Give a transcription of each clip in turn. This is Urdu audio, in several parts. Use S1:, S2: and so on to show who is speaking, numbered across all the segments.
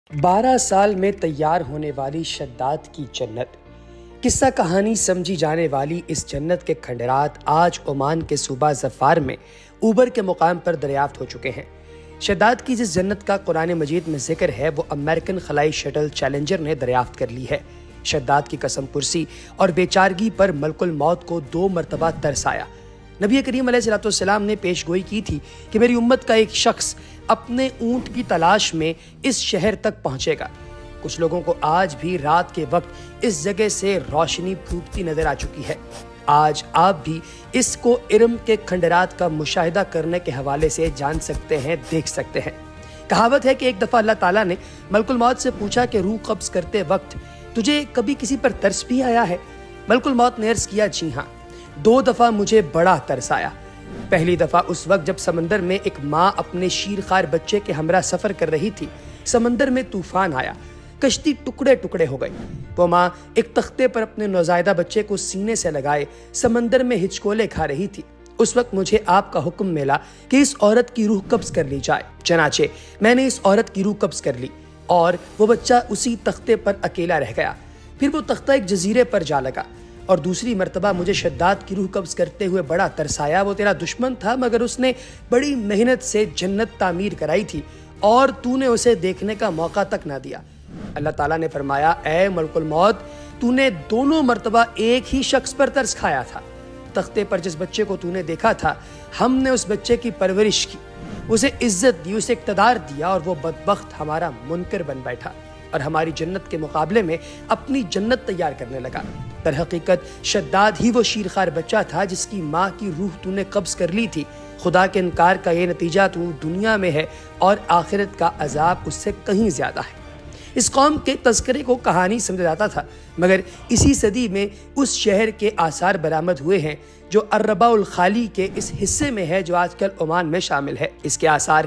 S1: 12 سال میں تیار ہونے والی شداد کی جنت۔ قصہ کہانی سمجھی جانے والی اس جنت کے کھنڈرات آج عمان کے صوبہ ظفار میں اوبر کے مقام پر دریافت ہو چکے ہیں۔ شداد کی جس جنت کا قرآن مجید میں ذکر ہے وہ امریکن خلائی شٹل چیلنجر نے دریافت کر لی ہے۔ شداد کی قسم پرسی اور بیچارگی پر ملک الموت کو 2 مرتبہ ترس آیا۔ نبی کریم علیہ السلام نے پیش گوئی کی تھی کہ میری امت کا ایک شخص اپنے اونٹ کی تلاش میں اس شہر تک پہنچے گا۔ کچھ لوگوں کو آج بھی رات کے وقت اس جگہ سے روشنی پھوٹتی نظر آ چکی ہے۔ آج آپ بھی اس کو ارم کے کھنڈرات کا مشاہدہ کرنے کے حوالے سے جان سکتے ہیں، دیکھ سکتے ہیں۔ کہاوت ہے کہ ایک دفعہ اللہ تعالیٰ نے ملک الموت سے پوچھا کہ روح قبض کرتے وقت تجھے کبھی کسی پر ترس بھی آیا ہے؟ ملک الموت نے عرض کیا جی ہاں، 2 دفعہ مجھے بڑا ترس آیا۔ پہلی دفعہ اس وقت جب سمندر میں ایک ماں اپنے شیرخوار بچے کے ہمراہ سفر کر رہی تھی۔ سمندر میں طوفان آیا، کشتی ٹکڑے ٹکڑے ہو گئی۔ وہ ماں ایک تختے پر اپنے نوزائیدہ بچے کو سینے سے لگائے سمندر میں ہچکولے کھا رہی تھی۔ اس وقت مجھے آپ کا حکم ملا کہ اس عورت کی روح قبض کر لی جائے۔ چنانچہ میں نے اس عورت کی روح قبض کر لی اور وہ بچہ اسی تختے پر اکیلا رہ گیا۔ پھر وہ تختہ ایک جزیرے پر جا لگا اور دوسری مرتبہ مجھے شداد کی روح قبض کرتے ہوئے بڑا ترس آیا۔ وہ تیرا دشمن تھا مگر اس نے بڑی محنت سے جنت تعمیر کرائی تھی اور تو نے اسے دیکھنے کا موقع تک نہ دیا۔ اللہ تعالیٰ نے فرمایا اے ملک الموت، تو نے دونوں مرتبہ ایک ہی شخص پر ترس کھایا تھا۔ تختے پر جس بچے کو تو نے دیکھا تھا، ہم نے اس بچے کی پرورش کی، اسے عزت دی، اسے اقتدار دیا اور وہ بدبخت ہمارا منکر بن بیٹھا اور ہماری جنت کے مقابلے میں اپنی جنت تیار کرنے لگا۔ در حقیقت شداد ہی وہ شیرخوار بچہ تھا جس کی ماں کی روح تو نے قبض کر لی تھی۔ خدا کے انکار کا یہ نتیجہ تو دنیا میں ہے اور آخرت کا عذاب اس سے کہیں زیادہ ہے۔ اس قوم کے تذکرے کو کہانی سمجھا جاتا تھا مگر اسی صدی میں اس شہر کے آثار برآمد ہوئے ہیں جو الرباء الخالی کے اس حصے میں ہے جو آج کل عمان میں شامل ہے۔ اس کے آثار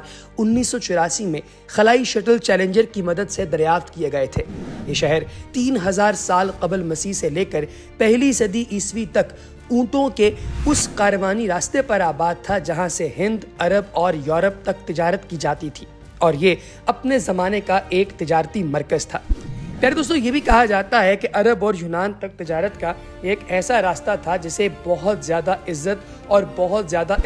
S1: 1984 میں خلائی شٹل چیلنجر کی مدد سے دریافت کیے گئے تھے۔ یہ شہر 3000 سال قبل مسیح سے لے کر پہلی صدی عیسوی تک اونٹوں کے اس کاروانی راستے پر آباد تھا جہاں سے ہند، عرب اور یورپ تک تجارت کی جاتی تھی اور یہ اپنے زمانے کا ایک تجارتی مرکز تھا۔ پیارے دوستو، یہ بھی کہا جاتا ہے کہ عرب اور یونان تک تجارت کا ایک ایسا راستہ تھا جسے بہت زیادہ عزت اور بہت زیادہ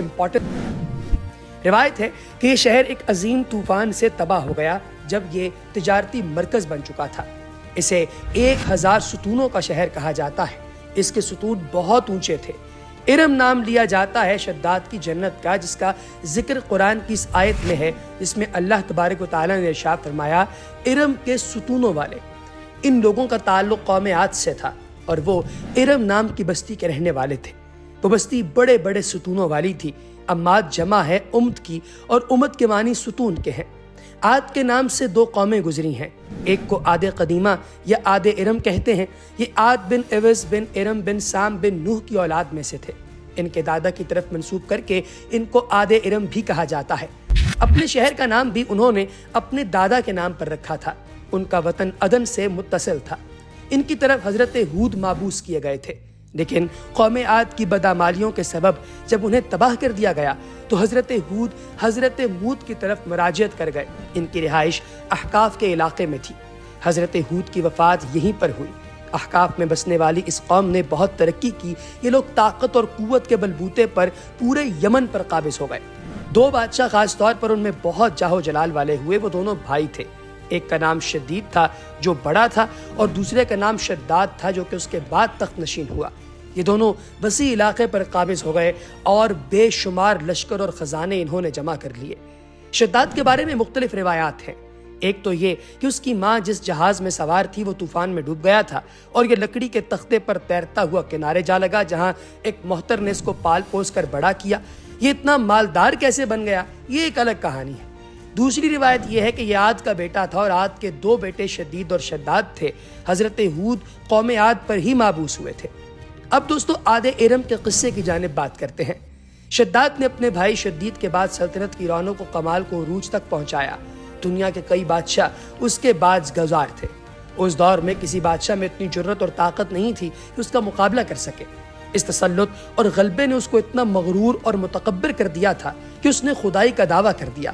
S1: امپورٹنٹ۔ روایت ہے کہ یہ شہر ایک عظیم طوفان سے تباہ ہو گیا جب یہ تجارتی مرکز بن چکا تھا۔ اسے 1000 ستونوں کا شہر کہا جاتا ہے۔ اس کے ستون بہت اونچے تھے۔ ارم نام لیا جاتا ہے شداد کی جنت کا جس کا ذکر قرآن کی اس آیت میں ہے جس میں اللہ تبارک و تعالیٰ نے ارشاد فرمایا ارم کے ستونوں والے۔ ان لوگوں کا تعلق قوم عاد سے تھا اور وہ ارم نام کی بستی کے رہنے والے تھے۔ وہ بستی بڑے بڑے ستونوں والی تھی۔ اماد جمع ہے امت کی اور امت کے معنی ستون کے ہیں۔ عاد کے نام سے 2 قومیں گزری ہیں، ایک کو عاد قدیمہ یا عاد ارم کہتے ہیں۔ یہ عاد بن اویس بن ارم بن سام بن نوح کی اولاد میں سے تھے۔ ان کے دادا کی طرف منسوب کر کے ان کو عاد ارم بھی کہا جاتا ہے۔ اپنے شہر کا نام بھی انہوں نے اپنے دادا کے نام پر رکھا تھا۔ ان کا وطن عدن سے متصل تھا۔ ان کی طرف حضرت ہود مابعوث کیے گئے تھے، لیکن قوم عاد کی بدعمالیوں کے سبب جب انہیں تباہ کر دیا گیا تو حضرت ہود حضرت مود کی طرف مراجعت کر گئے۔ ان کی رہائش احقاف کے علاقے میں تھی۔ حضرت ہود کی وفات یہیں پر ہوئی۔ احقاف میں بسنے والی اس قوم نے بہت ترقی کی۔ یہ لوگ طاقت اور قوت کے بلبوتے پر پورے یمن پر قابض ہو گئے۔ 2 بادشاہ خاص طور پر ان میں بہت جاہ و جلال والے ہوئے۔ وہ دونوں بھائی تھے۔ ایک کا نام شدید تھا جو بڑا تھا اور دوسرے کا نام شداد تھا جو کہ اس کے بعد تخت نشین ہوا۔ یہ دونوں وسیع علاقے پر قابض ہو گئے اور بے شمار لشکر اور خزانے انہوں نے جمع کر لیے۔ شداد کے بارے میں مختلف روایات ہیں۔ ایک تو یہ کہ اس کی ماں جس جہاز میں سوار تھی وہ طوفان میں ڈوب گیا تھا اور یہ لکڑی کے تختے پر تیرتا ہوا کنارے جا لگا جہاں ایک محتر نے اس کو پال پوس کر بڑا کیا۔ یہ اتنا مالدار کیسے بن گیا، یہ ایک الگ کہانی ہے۔ دوسری روایت یہ ہے کہ یہ عاد کا بیٹا تھا اور عاد کے 2 بیٹے شدید اور شداد تھے۔ حضرت ہود قوم عاد پر ہی مابعوث ہوئے تھے۔ اب دوستو عاد ارم کے قصے کی جانب بات کرتے ہیں۔ شداد نے اپنے بھائی شدید کے بعد سلطنت کی رونق و کمال کو عروج تک پہنچایا۔ دنیا کے کئی بادشاہ اس کے بعد گزار تھے۔ اس دور میں کسی بادشاہ میں اتنی جرت اور طاقت نہیں تھی کہ اس کا مقابلہ کر سکے۔ اس تسلط اور غلبے نے اس کو اتنا مغرور اور متکبر کر دیا تھا کہ اس نے خدائی کا دعویٰ کر دیا۔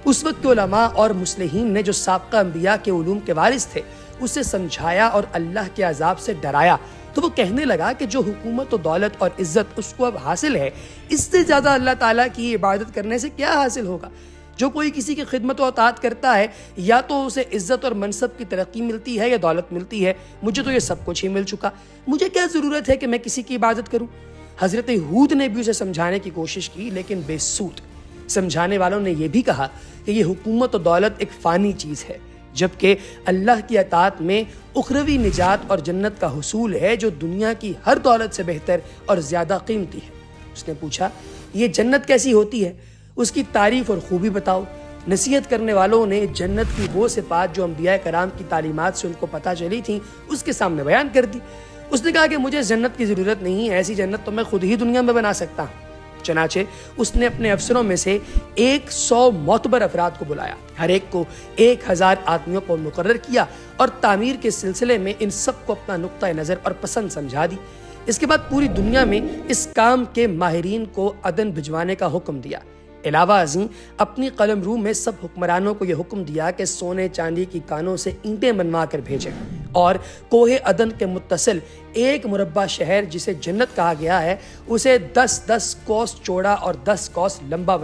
S1: اس وقت کے علماء اور مصلحین نے جو سابقہ انبیاء کے علوم کے وارث تھے اسے سمجھایا اور اللہ کے عذاب سے ڈرایا تو وہ کہنے لگا کہ جو حکومت و دولت اور عزت اس کو اب حاصل ہے اس سے زیادہ اللہ تعالیٰ کی عبادت کرنے سے کیا حاصل ہوگا۔ جو کوئی کسی کی خدمت و اطاعت کرتا ہے یا تو اسے عزت اور منصب کی ترقی ملتی ہے یا دولت ملتی ہے، مجھے تو یہ سب کچھ ہی مل چکا، مجھے کیا ضرورت ہے کہ میں کسی کی عبادت کروں۔ حضرت ہود نے بھی اسے سمجھانے کی کوشش کی لیکن بے سود۔ سمجھانے والوں نے یہ بھی کہا کہ یہ حکومت و دولت ایک فانی چیز ہے، جبکہ اللہ کی اطاعت میں اخروی نجات اور جنت کا حصول ہے جو دنیا کی ہر دولت سے بہتر اور زیادہ قیمتی ہے۔ اس نے پوچھا یہ جنت کیسی ہوتی ہے، اس کی تعریف اور خوبی بتاؤ۔ نصیحت کرنے والوں نے جنت کی وہ صفات جو انبیاء کرام کی تعلیمات سے ان کو پتہ چلی تھیں اس کے سامنے بیان کر دی۔ اس نے کہا کہ مجھے جنت کی ضرورت نہیں، ایسی جنت تو میں خود ہی دنیا میں بنا سکتا ہوں۔ چنانچہ اس نے اپنے افسروں میں سے 100 معتبر افراد کو بلایا، ہر ایک کو 1000 آدمیوں کو مقرر کیا اور تعمیر کے سلسلے میں ان سب کو اپنا نقطہ نظر اور پسند سمجھا دی۔ اس کے بعد پوری دنیا میں اس کام کے ماہرین کو عدن بھجوانے کا حکم دیا۔ علاوہ ازیں اپنی قلم رو میں سب حکمرانوں کو یہ حکم دیا کہ سونے چاندی کی کانوں سے اینٹیں بنوا کر بھیجیں اور کوہ عدن کے متصل ایک مربع شہر جسے جنت کہا گیا ہے اسے 10 کوس چوڑا اور 10 کوس لمبا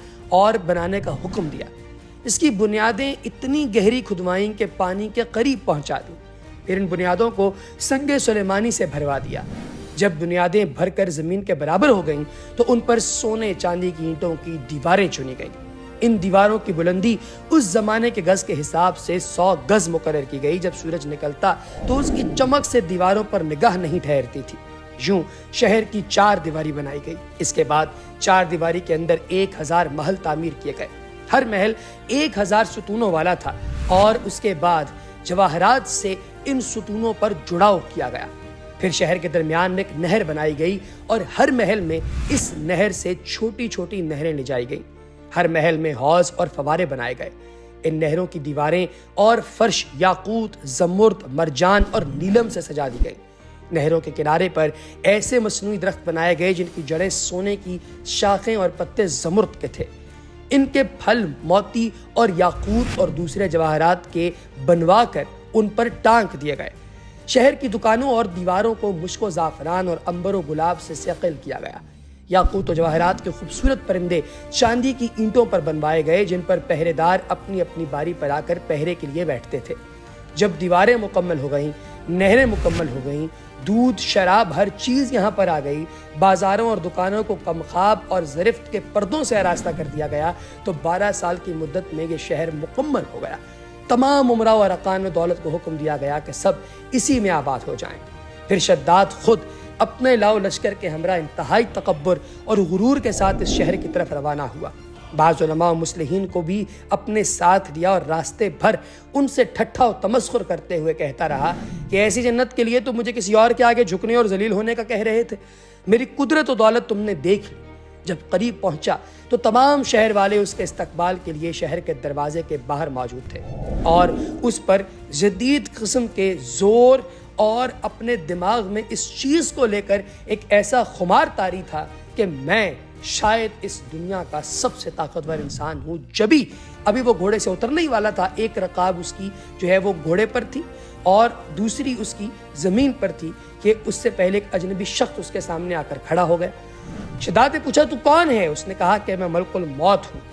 S1: بنانے کا حکم دیا۔ اس کی بنیادیں اتنی گہری کھدوائیں کہ پانی کے قریب پہنچا دیں، پھر ان بنیادوں کو سنگ سلیمانی سے بھروا دیا۔ جب بنیادیں بھر کر زمین کے برابر ہو گئیں تو ان پر سونے چاندی کی اینٹوں کی دیواریں چنی گئیں۔ ان دیواروں کی بلندی اس زمانے کے گز کے حساب سے 100 گز مقرر کی گئی۔ جب سورج نکلتا تو اس کی چمک سے دیواروں پر نگاہ نہیں ٹھہرتی تھی۔ یوں شہر کی 4 دیواری بنائی گئی۔ اس کے بعد 4 دیواری کے اندر 1000 محل تعمیر کیے گئے، ہر محل 1000 ستونوں والا تھا، اور اس کے بعد جواہرات سے ان ستونوں پر جڑاؤ کیا گیا۔ پھر شہر کے درمیان میں ایک نہر بنائی گئی اور ہر محل میں اس نہر سے چھوٹی چھوٹی نہریں لے جائی گئیں۔ ہر محل میں حوض اور فوارے بنائے گئے۔ ان نہروں کی دیواریں اور فرش یاقوت، زمرد، مرجان اور نیلم سے سجا دی گئی۔ نہروں کے کنارے پر ایسے مصنوعی درخت بنائے گئے جن کی جڑیں سونے کی، شاخیں اور پتے زمرد کے تھے۔ ان کے پھل موتی اور یاقوت اور دوسرے جواہرات کے بنوا کر ان پر ٹانک دیے گئے۔ شہر کی دکانوں اور دیواروں کو مشک و زعفران اور عنبر و گلاب سے صقل کیا گیا۔ یاقوت و جواہرات کے خوبصورت پرندے چاندی کی اینٹوں پر بنوائے گئے جن پر پہرے دار اپنی اپنی باری پر آ کر پہرے کے لیے بیٹھتے تھے۔ جب دیواریں مکمل ہو گئیں، نہریں مکمل ہو گئیں، دودھ، شراب، ہر چیز یہاں پر آ گئی، بازاروں اور دکانوں کو کمخاب اور زرفت کے پردوں سے آراستہ کر دیا گیا، تو 12 سال کی مدت میں یہ شہر مکمل ہو گیا۔ تمام امراء و ارکان دولت کو حکم دیا گیا کہ سب اسی میں آباد ہو جائیں۔ پھر شداد خود اپنے لاؤ لشکر کے ہمراہ انتہائی تکبر اور غرور کے ساتھ اس شہر کی طرف روانہ ہوا۔ بعض علماء و مصلحین کو بھی اپنے ساتھ لیا اور راستے بھر ان سے ٹھٹھا و تمسخر کرتے ہوئے کہتا رہا کہ ایسی جنت کے لیے تو مجھے کسی اور کے آگے جھکنے اور ذلیل ہونے کا کہہ رہے تھے، میری قدرت و دولت تم نے دیکھ لی۔ جب قریب پہنچا تو تمام شہر والے اس کے استقبال کے لیے شہر کے دروازے کے باہر موجود تھے اور اس پر جدید قسم کے زور اور اپنے دماغ میں اس چیز کو لے کر ایک ایسا خمار طاری تھا کہ میں شاید اس دنیا کا سب سے طاقتور انسان ہوں۔ جبھی ابھی وہ گھوڑے سے اترنے ہی والا تھا، ایک رکاب اس کی جو ہے وہ گھوڑے پر تھی اور دوسری اس کی زمین پر تھی کہ اس سے پہلے ایک اجنبی شخص اس کے سامنے آ کر کھڑا ہو گیا۔ شداد نے پوچھا تو کون ہے؟ اس نے کہا کہ میں ملک الموت ہوں،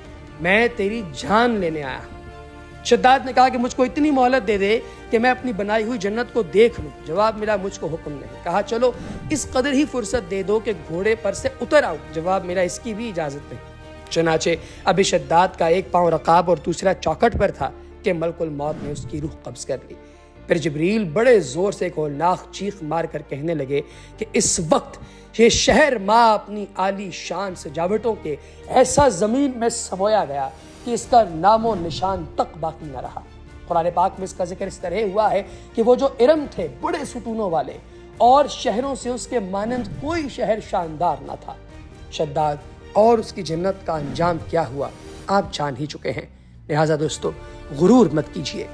S1: میں تیری جان لینے آیا ہوں۔ شداد نے کہا کہ مجھ کو اتنی مہلت دے دے کہ میں اپنی بنائی ہوئی جنت کو دیکھ لوں۔ جواب ملا مجھ کو حکم نہیں۔ کہا چلو اس قدر ہی فرصت دے دو کہ گھوڑے پر سے اتر آؤں۔ جواب ملا اس کی بھی اجازت نہیں۔ چنانچہ ابھی شداد کا ایک پاؤں رکاب اور دوسرا چوکھٹ پر تھا کہ ملک الموت نے اس کی روح قبض کر لی۔ پھر جبریل بڑے زور سے ایک ہولناک چیخ مار کر کہنے لگے کہ اس وقت یہ شہر ماں اپنی عالی شان سجاوٹوں کے ایسا زمین میں سمویا گیا کہ اس کا نام و نشان تک باقی نہ رہا۔ قرآن پاک میں اس کا ذکر اس طرح ہوا ہے کہ وہ جو ارم تھے بڑے ستونوں والے اور شہروں سے اس کے مانند کوئی شہر شاندار نہ تھا۔ شداد اور اس کی جنت کا انجام کیا ہوا آپ جان ہی چکے ہیں، لہٰذا دوستو غرور مت کیجیے۔